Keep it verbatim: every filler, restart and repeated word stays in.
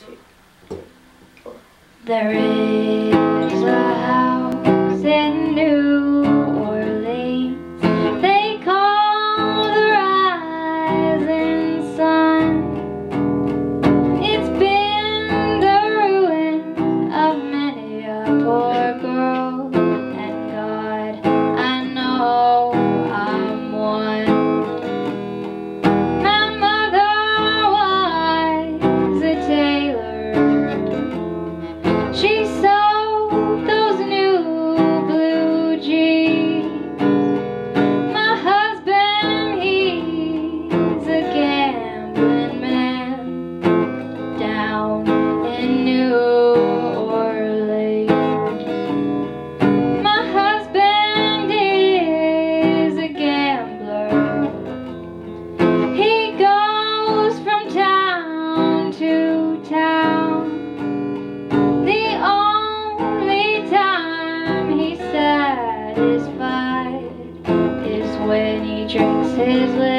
There is a house in New Orleans they call the Rising Sun. It's been the ruin of many a poor girl, and God, I know I'm one. My mother was a tailor. She sewed those new blue jeans. My husband, he's a gambling man down in New Orleans. My husband is a gambler. He goes from town to town. The only time he's satisfied is when he drinks his liquor.